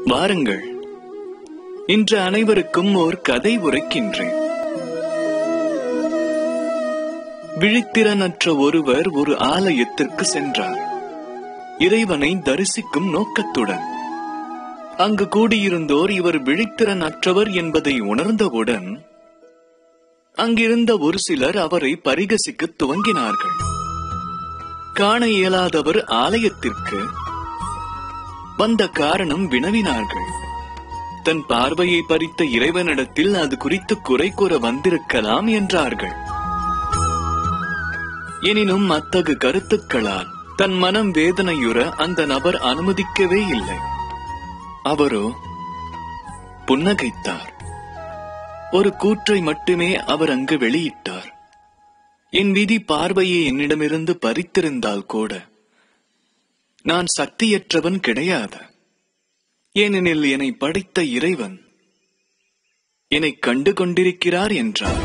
வாருங்கள், இன்று அனைவருக்கும் ஓர் கதை உரைக்கின்றேன். விழித்திறனற்ற ஒருவர் ஒரு ஆலயத்திற்கு சென்றார், இறைவனை தரிசிக்கும் நோக்கத்துடன். அங்கு கூடியிருந்தோர் இவர் விழித்திறன் அற்றவர் என்பதை உணர்ந்தவுடன் அங்கிருந்த ஒரு சிலர் அவரை பரிகசிக்க துவங்கினார்கள். காண இயலாதவர் ஆலயத்திற்கு வந்த காரணம் வினவினார்கள். தன் பார்வையை பறித்த இறைவனிடத்தில் அது குறித்து குறை கூற வந்திருக்கலாம் என்றார்கள். எனினும் அத்தகு கருத்துக்களால் தன் மனம் வேதனையுற அந்த நபர் அனுமதிக்கவே இல்லை. அவரோ புன்னகைத்தார். ஒரு கூற்றை மட்டுமே அவர் அங்கு வெளியிட்டார். என் விதி பார்வையை என்னிடமிருந்து பறித்திருந்தால் கூட நான் சக்தியற்றவன் கிடையாது. ஏனெனில் என்னை படைத்த இறைவன் என்னை கண்டு கொண்டிருக்கிறார் என்றார்.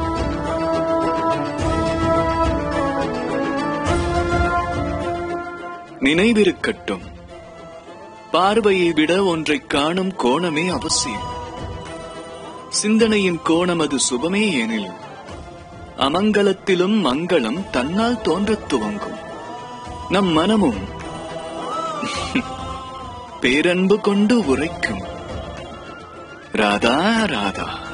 நினைவிருக்கட்டும், பார்வையை விட ஒன்றை காணும் கோணமே அவசியம். சிந்தனையின் கோணம் அது சுபமே எனில் அமங்கலத்திலும் மங்களம் தன்னால் தோன்றத் துவங்கும். நம் மனமும் பேரன்பு கொண்டு உரைக்கும். ராதா ராதா.